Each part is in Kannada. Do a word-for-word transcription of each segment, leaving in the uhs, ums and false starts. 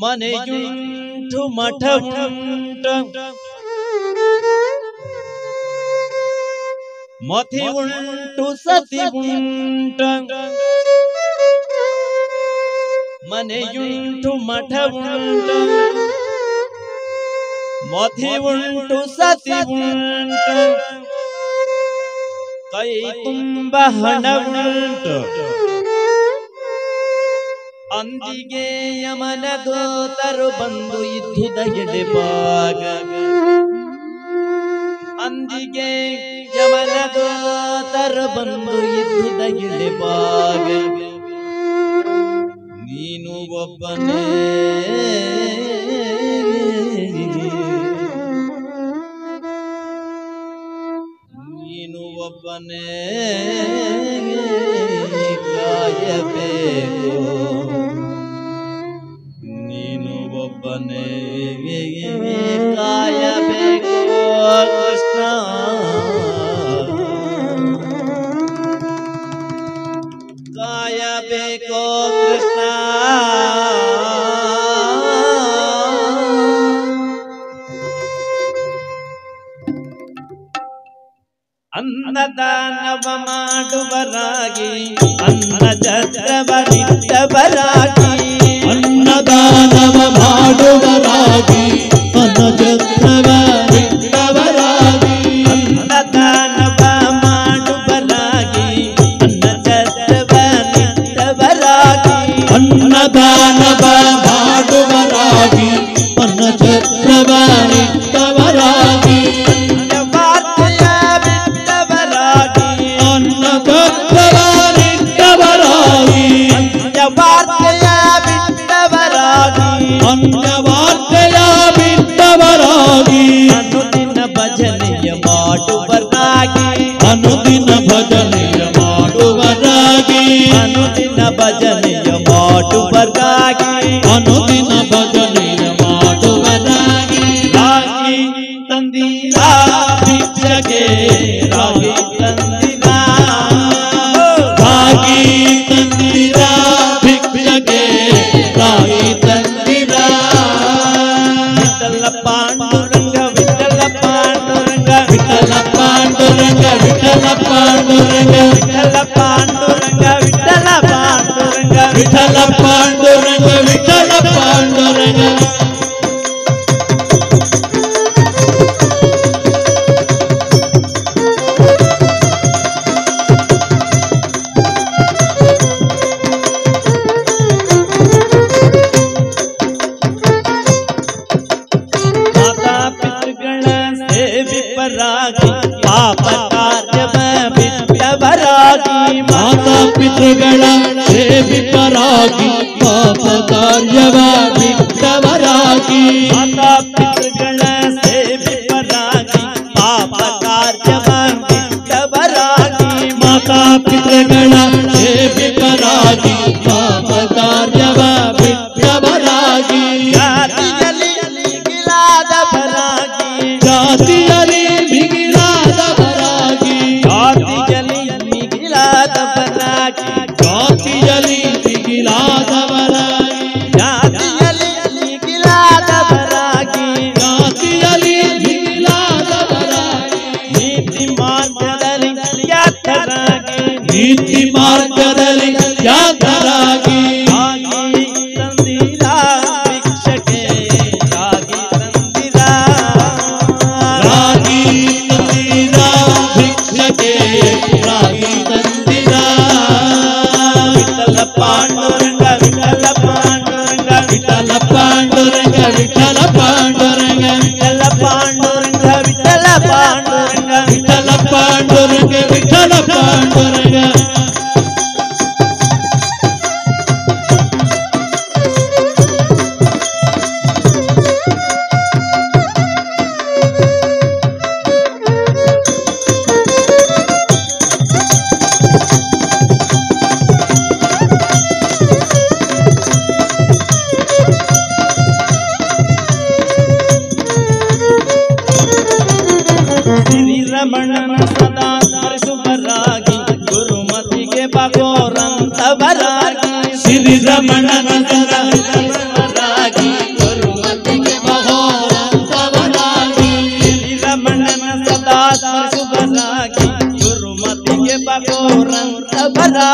ಮನೆಯುಂಟು ಮಠವುಂಟು ಮತಿ ಉಂಟು ಸತಿ ಉಂಟು ಮನೆಯುಂಟು ಮಠವುಂಟು ಮತಿ ಉಂಟು ಸತಿ ಉಂಟು ಕೈ ತುಂಬ ಹಣವುಂಟು ಅಂದಿಗೆ ಯಮನ ದೂತರು ಬಂದು ಇದ್ದುದ ಎಡೆಬಾಗ ಅಂದಿಗೆ ಯಮನ ದೂತರು ಬಂದು ಇದ್ದುದ ಎಡೆಬಾಗ ನೀನು ಒಬ್ಬನೇ ನೀನು ಒಬ್ಬನೇ ಕಾಯಬೇಕು ನೀನು ಒಬ್ಬನೇ ಕಾಯಬೇಕು ಕೃಷ್ಣ ಕಾಯಬೇಕು ಕೃಷ್ಣ ಅನ್ನದಾನವ ಮಾಡುವರಾಗಿ ಅನ್ನ ಜತ್ರವನಿಟ್ಟವರಾಗಿ ಅನ್ನದಾನವ ಮಾಡುವರಾಗಿ ಅನ್ನ ಜತ್ರವನಿಟ್ಟವರಾಗಿ ಅನ್ನದಾನವ ಮಾಡುವರಾಗಿ ಅನ್ನ ಜತ್ರವನಿಟ್ಟವರಾಗಿ ಅನ್ನದಾನವ ಮಾಡುವರಾಗಿ ಅನ್ನ ಜತ್ರವನಿಟ್ಟವರಾಗಿ ಅನ್ಯವಾರ್ತೆಯ ಬಿಟ್ಟವರಾಗಿ ಅನುದಿನ ಭಜನೆಯ ಮಾಡುವರಾಗಿ ಅನುದಿನ ಭಜನೆಯ ಮಾಡುವರಾಗಿ ಅನುದಿನ ಭಜನೆಯ ಮಾಡುವರಾಗಿ ಅನುದಿನ ಭಜನೆಯ ಮಾಡುವರಾಗಿ ರಾಗಿ ತಂದಿರ ಭಿಕ್ಷಕ್ಕೆ ರಾಗಿ ತಂದಿರ ರಾಗಿ ತಂದಿರ ಭಿಕ್ಷಕ್ಕೆ ರಾಗಿ ತಂದಿರ ವಿಠಲ ಪಾಂಡುರಂಗ ವಿಠಲ ಪಾಂಡುರಂಗ ವಿಠಲ ಪಾಂಡುರಂಗ ವಿಠಲ ಪಾಂಡುರಂಗ ವಿಠಲ ಪಾಂಡುರಂಗ ವಿಠಲ ಪಾಂಡುರಂಗ ವಿಠಲ ಪಾಂಡುರಂಗ ವಿಠಲ ಪಾಂಡುರಂಗ ಪಾಪ ಕಾರ್ಯವ ಬಿಟ್ಟವರಾಗಿ ಮಾತಾ ಪಿತೃಗಳ ಸೇವಿತರಾಗಿ ಪಾಪ ಕಾರ್ಯವ ಬಿಟ್ಟವರಾಗಿ ಮಾತಾ ಪಿತೃಗಳ ಸೇವಿತರಾಗಿ ಪಾಪ ಕಾರ್ಯವ ಬಿಟ್ಟವರಾಗಿ ಮಾತಾ ಪಿತೃಗಳ ಸೇವಿತರಾಗಿ ಪಾಪ ಕಾರ್ಯವ ಬಿಟ್ಟವರಾಗಿ ಜಾತಿಯಲ್ಲಿ ಮಿಗಿಲಾದವರಾಗಿ ಜಾತಿಯಲ್ಲಿ ಮಿಗಿಲಾದವರಾಗಿ ಜಾತಿಯಲ್ಲಿ ಮಿಗಿಲಾದವರಾಗಿ ಜಾತಿಯಲ್ಲಿ ಮಿಗಿಲಾದವರಾಗಿ ಜಾತಿಯಲ್ಲಿ ಮಿಗಿಲಾದವರಾಗಿ ಜಾತಿಯಲ್ಲಿ ಮಿಗಿಲಾದವರಾಗಿ ನೀತಿ ಮಾರ್ಗದಲ್ಲಿ ಯಾತರಾಗಿ ನೀತಿ ಮಾರ್ಗದಲ್ಲಿ ಯಾತರಾಗಿ ರಾಗಿ ತಂದಿರ ಭಿಕ್ಷಕ್ಕೆ ರಾಗಿ ತಂದಿರ ರಾಗಿ ತಂದಿರ ಭಿಕ್ಷಕ್ಕೆ ರಾಗಿ ತಂದಿರ ವಿಠಲ ಪಾಂಡುರಂಗ ವಿಠಲ ಪಾಂಡುರಂಗ ವಿಠಲ ಪಾಂಡುರಂಗ ವಿಠಲ ಪಾಂಡುರಂಗ ವಿಠಲ ಪಾಂಡುರಂಗ ವಿಠಲ ಪಾಂಡುರಂಗ ವಿಠಲ ಪಾಂಡುರಂಗ ವಿಠಲ ಪಾಂಡುರಂಗ ಶ್ರೀರಮಣನ ಸದಾ ಸ್ಮರಿಸುವರಾಗಿ ಗುರುಮತಿಗೆ ಬಗೋರಂತವರಾಗಿ ಶ್ರೀರಮಣನ ಶ್ರೀರಮಣರಾಗಿ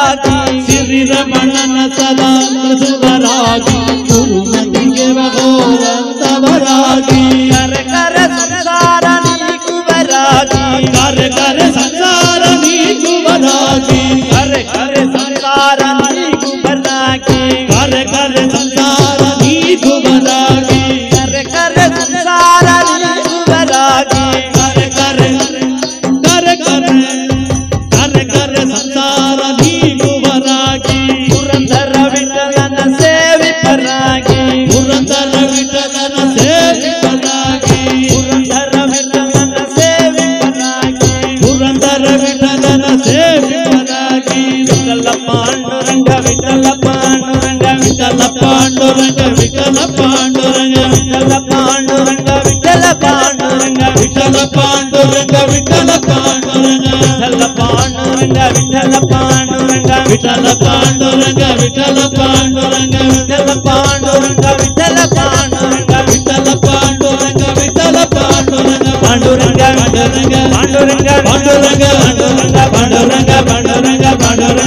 ಶುಭರಾಗಿ ಸಿರಿ ರಮಣನ ಸದಾ ಶುಭರಾಗಿ ಗುರುಮತಿಗೆ ಮಹೋರಂತವರಾಗಿ ಕರೆ ಕರೆ ಸಂಸಾರ ನೀಗುವರಾಗಿ ಕರೆ ಕರೆ ಸಂಸಾರ ನೀಗುವರಾಗಿ ಕರೆ ಕರೆ ಸಂಸಾರ ನೀಗುವರಾಗಿ ಕರೆ ಕರೆ ಸಂಸಾರ ನೀಗುವರಾಗಿ ಕರೆ ಕರೆ ಸಂಸಾರ ನೀಗುವರಾಗಿ ಕರೆ ಕರೆ ಕರೆ ಕರೆ ಕರೆ ಕರೆ ಸಂಸಾರ ನೀಗುವರಾಗಿ ಪುರಂದರ ವಿಠಲನ ಸೇವಿಪರಾಗಿ ಪುರಂದರ ವಿಠಲನ ಸೇವಿತರಾಗಿ ಪುರಂದರ ವಿಠಲನ ಸೇವಿಪರಾಗಿ ಪುರಂದರ ವಿಠಲನ ಸೇವಿತರಾಗಿ ವಿಠಲ ಪಾಂಡುರಂಗ ವಿಠಲ ಪಾಂಡುರಂಗ ವಿಠಲ ಪಾಂಡುರಂಗ ವಿಠಲ ಪಾಂಡುರಂಗ ವಿಠಲ ಪಾಂಡುರಂಗ ವಿಠಲ ಪಾಂಡುರಂಗ ವಿಠಲ ಪಾಂಡುರಂಗ ವಿಠಲ ಪಾಂಡುರಂಗ ವಿಠಲ ಪಾಂಡುರಂಗ ವಿಠಲ ಪಾಂಡುರಂಗ ವಿಠಲ ಪಾಂಡುರಂಗ ವಿಠಲ ಪಾಂಡುರಂಗ ವಿಠಲ ಪಾಂಡುರಂಗ ವಿಠಲ ಪಾಂಡುರಂಗ ವಿಠಲ ಪಾಂಡುರಂಗ ವಿಠಲ ಪಾಂಡುರಂಗ ಪಾಂಡುರಂಗ ಪಾಂಡುರಂಗ ಪಾಂಡುರಂಗ ಪಾಂಡುರಂಗ ಪಾಂಡುರಂಗ ಪಾಂಡುರಂಗ ಪಾಂಡುರಂಗ ಪಾಂಡುರಂಗ